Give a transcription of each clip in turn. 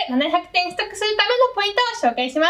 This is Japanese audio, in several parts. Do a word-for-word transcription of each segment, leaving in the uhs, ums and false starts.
ななひゃくてん取得するためのポイントを紹介します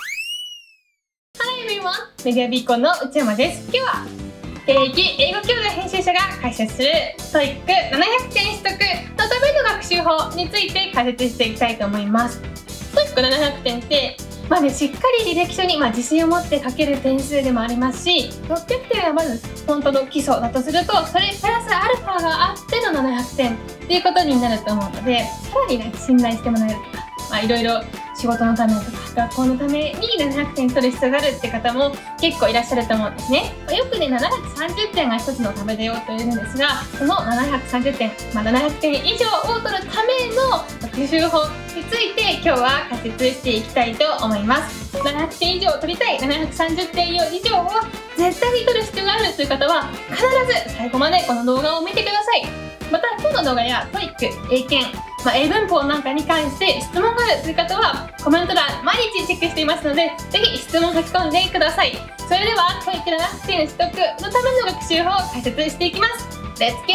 。Hi everyone! メディアビーコンの内山です。今日は現役英語教材編集者が解説する トイックななひゃくてん取得のための学習法について解説していきたいと思います。トイックななひゃくてんってまあね、しっかり履歴書に、まあ、自信を持って書ける点数でもありますし、ろっぴゃくてんはまず本当の基礎だとすると、それプラスアルファがあってのななひゃくてんっていうことになると思うので、さらにね、信頼してもらえるとか、まあいろいろ仕事のためとか学校のためにななひゃくてん取る必要があるって方も結構いらっしゃると思うんですね。まあ、よくね、ななひゃくさんじゅってんが一つのためだよと言うんですが、そのななひゃくさんじゅってん、まあ、ななひゃくてん以上を取るための学習法について今日は解説していきたいと思います。ななひゃくてん以上取りたい、ななひゃくさんじゅってん以上を絶対に取る必要があるという方は必ず最後までこの動画を見てください。また今日の動画や トイック、英検、まあ、英文法なんかに関して質問があるという方はコメント欄毎日チェックしていますので、ぜひ質問を書き込んでください。それでは トイックななひゃくてん取得のための学習法を解説していきます。Let's get started! はい、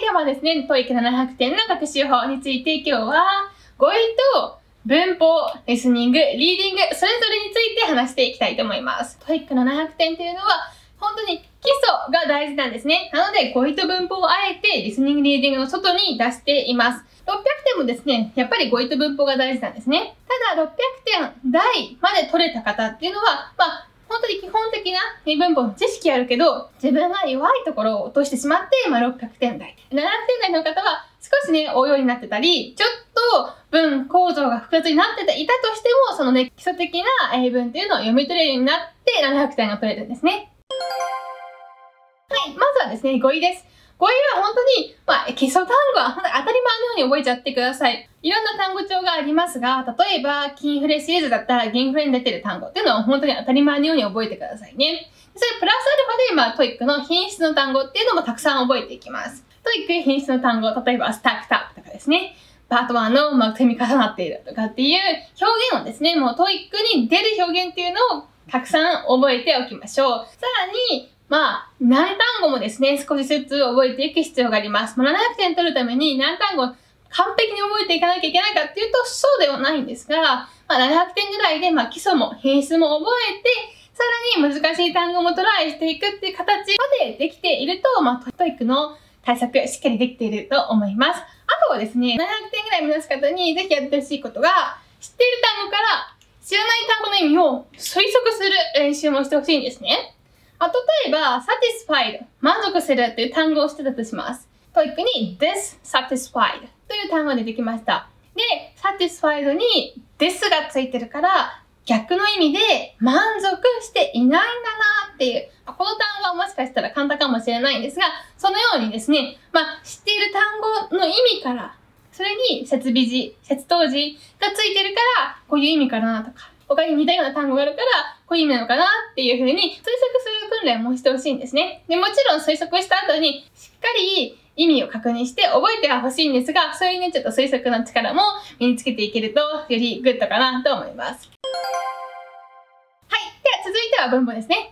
ではですね、トイックななひゃくてんの学習法について今日は語彙と文法、リスニング、リーディング、それぞれについて話していきたいと思います。トイックななひゃくてんっていうのは本当に基礎が大事なんですね。なので語彙と文法をあえてリスニング、リーディングの外に出しています。ろっぴゃくてんもですね、やっぱり語彙と文法が大事なんですね。ただろっぴゃくてん台まで取れた方っていうのは、まあ本当に基本的な英文法の知識あるけど、自分が弱いところを落としてしまって、まあろっぴゃくてん台。ななひゃくてん台の方は少しね、応用になってたり、ちょっと文構造が複雑になっていたとしても、そのね、基礎的な英文っていうのを読み取れるようになって、ななひゃくてんが取れるんですね。はい、まずはですね、語彙です。語彙は本当に、まあ、基礎単語は本当に当たり前のように覚えちゃってください。いろんな単語帳がありますが、例えば、キンフレシリーズだったら、インフレに出てる単語っていうのは本当に当たり前のように覚えてくださいね。それプラスアルファで、まあ、トイックの品質の単語っていうのもたくさん覚えていきます。トイック品質の単語、例えば、スタックタップとかですね。パートワンの、まあ、積み重なっているとかっていう表現をですね、もうトイックに出る表現っていうのをたくさん覚えておきましょう。さらに、まあ、何単語もですね、少しずつ覚えていく必要があります。まあ、ななひゃくてん取るために何単語完璧に覚えていかなきゃいけないかっていうと、そうではないんですが、まあ、ななひゃくてんぐらいで、まあ、基礎も品質も覚えて、さらに難しい単語もトライしていくっていう形までできていると、まあ、トイックの対策しっかりできていると思います。あとはですね、ななひゃくてんぐらい目指す方にぜひやってほしいことが、知っている単語から知らない単語の意味を推測する練習もしてほしいんですね。あ、例えば、satisfied 満足するという単語をしてたとします。トイックに dissatisfied という単語が出てきました。で、satisfied に this がついてるから、逆の意味で満足していないんだなっていう、この単語はもしかしたら簡単かもしれないんですが、そのようにですね、まあ、知っている単語の意味から、それに接尾辞、接頭辞がついてるから、こういう意味かなとか、他に似たような単語があるから、こういう意味なのかなっていう風に推測する訓練もしてほしいんですね。で、もちろん推測した後にしっかり意味を確認して覚えてはほしいんですが、そういうね、ちょっと推測の力も身につけていけるとよりグッドかなと思います。はい。では続いては文法ですね。はい。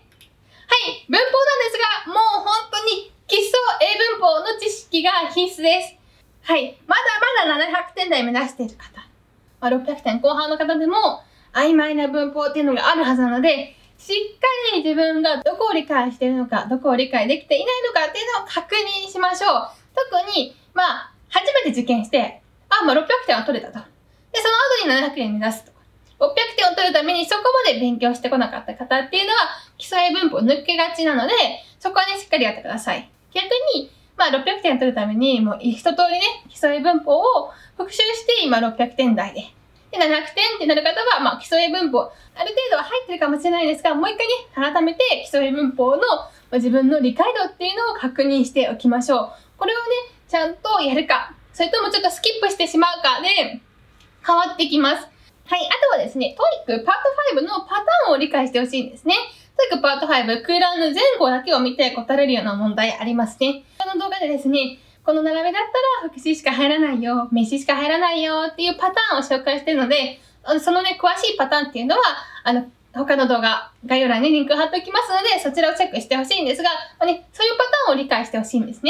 文法なんですが、もう本当に基礎英文法の知識が必須です。はい。まだまだななひゃくてん台目指している方、まあ、ろっぴゃくてん後半の方でも、曖昧な文法っていうのがあるはずなので、しっかり自分がどこを理解しているのか、どこを理解できていないのかっていうのを確認しましょう。特に、まあ、初めて受験して、あ、まあろっぴゃくてんは取れたと。で、その後にななひゃくてん目指すと。ろっぴゃくてんを取るためにそこまで勉強してこなかった方っていうのは、基礎英文法を抜けがちなので、そこはね、しっかりやってください。逆に、まあろっぴゃくてん取るために、もう一通りね、基礎英文法を復習して、今ろっぴゃくてん台で。で、ななひゃくてんってなる方は、まあ、基礎英文法、ある程度は入ってるかもしれないですが、もう一回ね、改めて基礎英文法の自分の理解度っていうのを確認しておきましょう。これをね、ちゃんとやるか、それともちょっとスキップしてしまうかで変わってきます。はい、あとはですね、トイックパートファイブのパターンを理解してほしいんですね。トイックパートファイブ、空欄の前後だけを見て答えるような問題ありますね。この動画でですね、この並べだったら副詞しか入らないよ、名詞しか入らないよっていうパターンを紹介しているので、そのね、詳しいパターンっていうのは、あの、他の動画、概要欄にリンク貼っておきますので、そちらをチェックしてほしいんですが、まあね、そういうパターンを理解してほしいんですね。で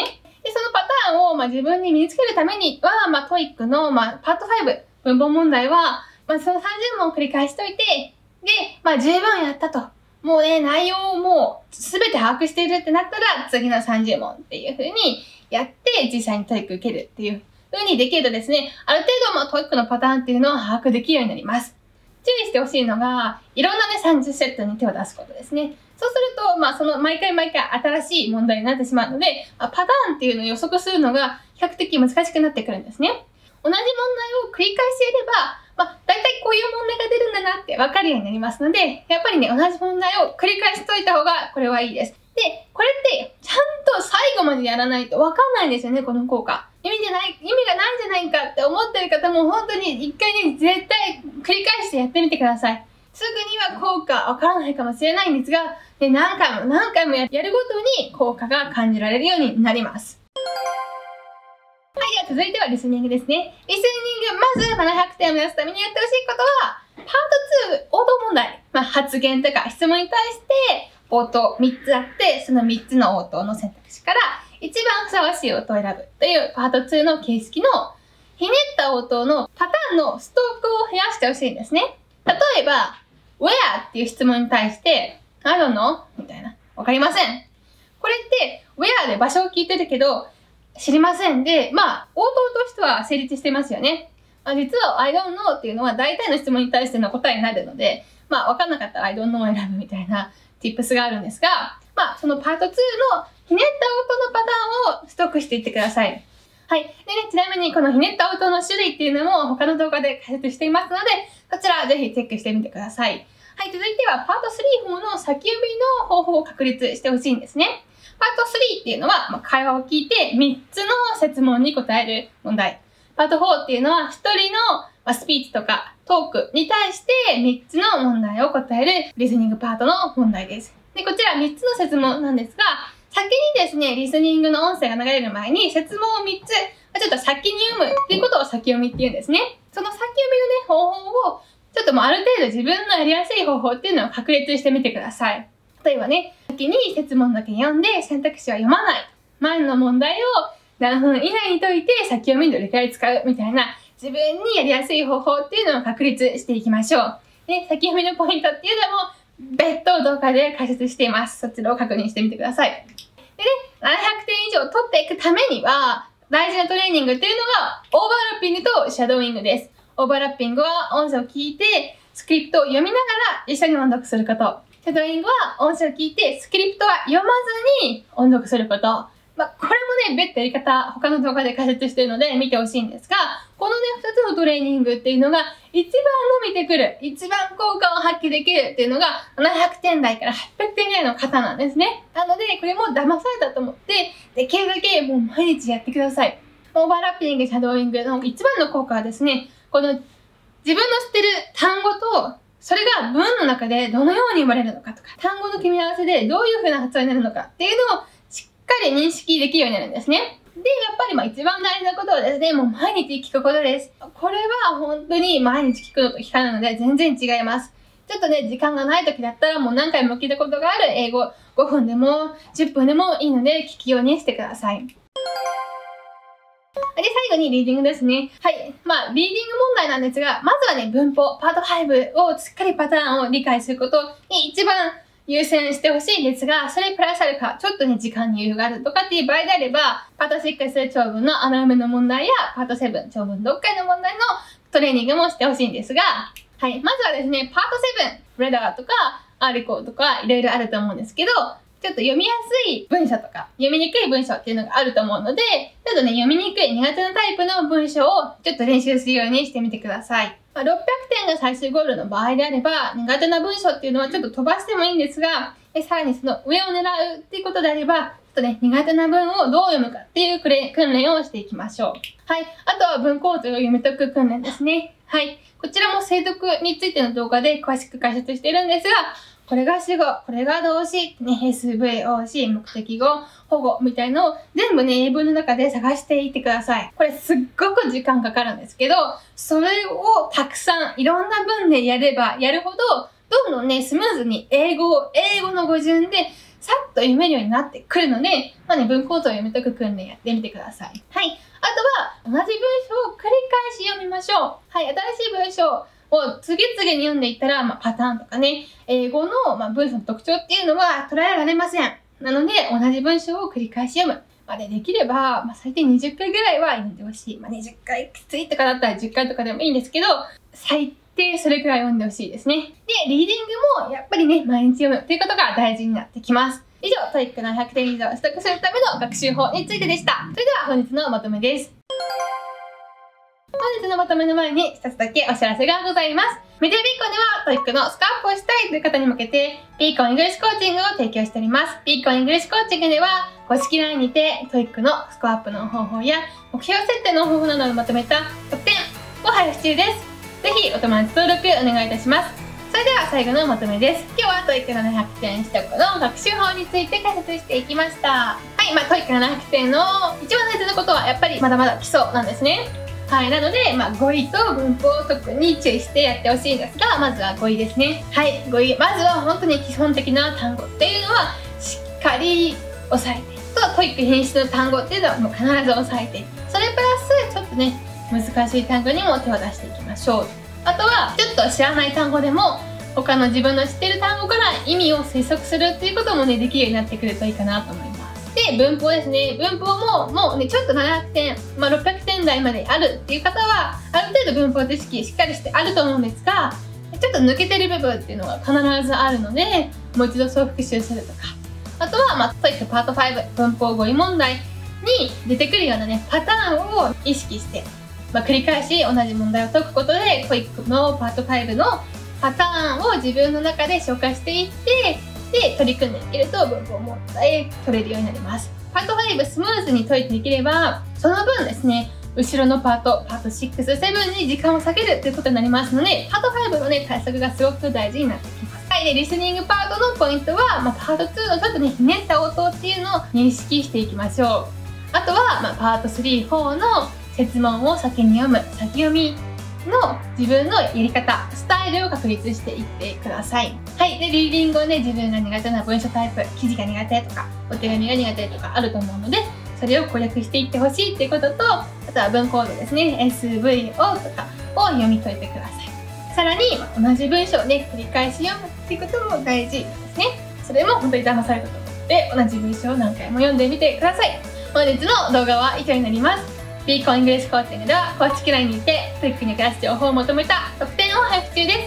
で、そのパターンを、まあ、自分に身につけるためには、まあ、トイック の、まあ、パートファイブ、文法問題は、まあ、そのさんじゅう問を繰り返しといて、で、まあ、十分やったと。もうね、内容をもう、すべて把握しているってなったら、次のさんじゅう問っていう風にやって、実際にトイック 受けるっていう風にできるとですね、ある程度、まあ、トイック のパターンっていうのを把握できるようになります。注意してほしいのが、いろんなね、さんじゅうセットに手を出すことですね。そうすると、まあ、その、毎回毎回新しい問題になってしまうので、パターンっていうのを予測するのが比較的難しくなってくるんですね。同じ問題を繰り返しやれば、まあ、大体こういう問題が出るんだなって分かるようになりますので、やっぱりね、同じ問題を繰り返しといた方が、これはいいです。で、これって、ちゃんと最後までやらないと分かんないんですよね、この効果。意味じゃない、意味がないんじゃないかって思ってる方も、本当に一回ね、絶対繰り返してやってみてください。すぐには効果わからないかもしれないんですが、で何回も何回もやるごとに効果が感じられるようになります。はい、では続いてはリスニングですね。リスニング、まずななひゃくてんを目指すためにやってほしいことは、パートツー、応答問題。まあ、発言とか質問に対して、応答みっつあって、そのみっつの応答の選択肢から、一番ふさわしい応答を選ぶというパートツーの形式の、ひねった応答のパターンのストックを増やしてほしいんですね。例えば、where っていう質問に対して、I don't know? みたいな。わかりません。これって、where で場所を聞いてるけど、知りませんで、まあ、応答としては成立してますよね。まあ、実は I don't know っていうのは大体の質問に対しての答えになるので、まあ、わかんなかったら I don't know を選ぶみたいな tips があるんですが、まあ、そのパートツーのひねった応答のパターンをストックしていってください。はい。でね、ちなみにこのひねった応答の種類っていうのも他の動画で解説していますので、こちらぜひチェックしてみてください。はい、続いてはパートスリーの先読みの方法を確立してほしいんですね。パートスリーっていうのは、まあ、会話を聞いてみっつの設問に答える問題。パートフォーっていうのはひとりの、まあ、スピーチとかトークに対してみっつの問題を答えるリスニングパートの問題です。で、こちらみっつの設問なんですが、先にですね、リスニングの音声が流れる前に設問をみっつ、ちょっと先に読むっていうことを先読みって言うんですね。その先読みのね、方法をちょっともうある程度自分のやりやすい方法っていうのを確立してみてください。例えばね、先に設問だけ読んで選択肢は読まない。前の問題を何分以内に解いて先読みどれくらい使うみたいな自分にやりやすい方法っていうのを確立していきましょう。ね、先読みのポイントっていうのも別途動画で解説しています。そちらを確認してみてください。でね、ななひゃくてん以上取っていくためには大事なトレーニングっていうのがオーバーラッピングとシャドーイングです。オーバーラッピングは音声を聞いてスクリプトを読みながら一緒に音読すること。シャドーイングは音声を聞いてスクリプトは読まずに音読すること。まあ、これもね、別途やり方、他の動画で解説しているので見てほしいんですが、このね、二つのトレーニングっていうのが一番伸びてくる、一番効果を発揮できるっていうのがななひゃくてん台からはっぴゃくてんぐらいの方なんですね。なので、これも騙されたと思って、できるだけもう毎日やってください。オーバーラッピング、シャドーイングの一番の効果はですね、この自分の知ってる単語と、それが文の中でどのように生まれるのかとか、単語の組み合わせでどういう風な発音になるのかっていうのをしっかり認識できるようになるんですね。で、やっぱりまあ一番大事なことはですね、もう毎日聞くことです。これは本当に毎日聞くのと聞かないので全然違います。ちょっとね、時間がない時だったらもう何回も聞いたことがある英語、ごふんでもじゅっぷんでもいいので聞くようにしてください。で、最後にリーディングですね。はい。まあ、リーディング問題なんですが、まずはね、文法、パートファイブをしっかりパターンを理解することに一番優先してほしいんですが、それプラスアルファ、ちょっとね、時間に余裕があるとかっていう場合であれば、パートシックス長文の穴埋めの問題や、パートセブン長文読解の問題のトレーニングもしてほしいんですが、はい。まずはですね、パートセブン、レダーとか、アーリコとか、いろいろあると思うんですけど、ちょっと読みやすい文章とか、読みにくい文章っていうのがあると思うので、ちょっとね、読みにくい苦手なタイプの文章をちょっと練習するようにしてみてください。まあ、ろっぴゃくてんが最終ゴールの場合であれば、苦手な文章っていうのはちょっと飛ばしてもいいんですが、でさらにその上を狙うっていうことであれば、ちょっとね、苦手な文をどう読むかっていう訓練をしていきましょう。はい。あとは文構図を読み解く訓練ですね。はい。こちらも精読についての動画で詳しく解説しているんですが、これが主語、これが動詞、ね、エスブイ、オーシー、目的語、保護みたいのを全部ね、英文の中で探していってください。これすっごく時間かかるんですけど、それをたくさんいろんな文でやればやるほど、どんどんね、スムーズに英語を、英語の語順でさっと読めるようになってくるので、まあね、文法図を読み解く訓練やってみてください。はい。あとは、同じ文章を繰り返し読みましょう。はい、新しい文章を次々に読んでいったら、まあ、パターンとかね、英語の、まあ、文章の特徴っていうのは捉えられません。なので、同じ文章を繰り返し読む。まあ、で、できれば、まあ、最低にじゅっかいぐらいは読んでほしい。まあ、にじゅっかいきついとかだったらじゅっかいとかでもいいんですけど、最低それくらい読んでほしいですね。で、リーディングもやっぱりね、毎日読むということが大事になってきます。以上、トイックのひゃくてん以上を取得するための学習法についてでした。それでは本日のまとめです。本日のまとめの前に一つだけお知らせがございます。メディアビーコンではトイックのスコアアップをしたいという方に向けて、ビーコンイングリッシュコーチングを提供しております。ビーコンイングリッシュコーチングでは、公式 ライン にてトイックのスコアアップの方法や目標設定の方法などをまとめた特典を配布中です。ぜひお友達登録お願いいたします。それでは最後のまとめです。今日はトイックのななひゃくてん取得の学習法について解説していきました。はい、まあトイックのななひゃくてんの一番大事なことはやっぱりまだまだ基礎なんですね。はい、なので、まあ、語彙と文法を特に注意してやってほしいんですが、まずは語彙ですね。はい、語彙。まずは本当に基本的な単語っていうのはしっかり押さえて、とトイック品質の単語っていうのはもう必ず押さえて、それプラスちょっとね、難しい単語にも手を出していきましょう。あとは、ちょっと知らない単語でも、他の自分の知ってる単語から意味を推測するっていうこともね、できるようになってくるといいかなと思います。で、文法ですね。文法ももうね、ちょっとななひゃくてん、まあ、ろっぴゃくてん台まであるっていう方は、ある程度文法知識しっかりしてあると思うんですが、ちょっと抜けてる部分っていうのが必ずあるので、もう一度総復習するとか。あとは、まあ、トイックパートファイブ、文法語彙問題に出てくるようなね、パターンを意識して、まあ、繰り返し同じ問題を解くことで、トイックのパートファイブのパターンを自分の中で消化していって、で、取り組んでいけると文法問題取れるようになります。パートファイブスムーズに解いていければ、その分ですね、後ろのパート、パートシックス、セブンに時間を割けるということになりますので、パートファイブのね、対策がすごく大事になってきます。はい、で、リスニングパートのポイントは、まあ、パートツーのちょっとね、ひねった応答っていうのを認識していきましょう。あとは、まあ、パートスリー、フォーの設問を先に読む、先読みの自分のやり方、スタイルを確立していってください。はい。で、リーディングをね、自分が苦手な文章タイプ、記事が苦手とか、お手紙が苦手とかあると思うので、それを攻略していってほしいっていうことと、あとは文コードですね、エスブイオー とかを読み解いてください。さらに、まあ、同じ文章をね、繰り返し読むっていうことも大事なんですね。それも本当に騙されたと思って、同じ文章を何回も読んでみてください。本日の動画は以上になります。ビーコンイングリッシュコーチングでは公式 ライン にてトイックに役立つ情報を求めた特典を配布中です。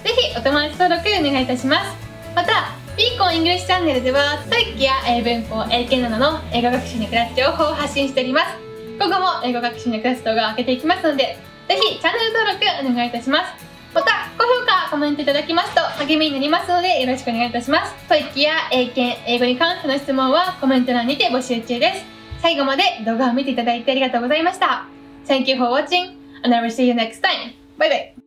ぜひお友達登録お願いいたします。また、ビーコンイングリッシュチャンネルではトイックや英文法、英検などの英語学習に役立つ情報を発信しております。今後も英語学習に役立つ動画を上げていきますので、ぜひチャンネル登録お願いいたします。また、高評価、コメントいただきますと励みになりますのでよろしくお願いいたします。トイックや英検、英語に関しての質問はコメント欄にて募集中です。最後まで動画を見ていただいてありがとうございました。Thank you for watching and I will see you next time. Bye bye.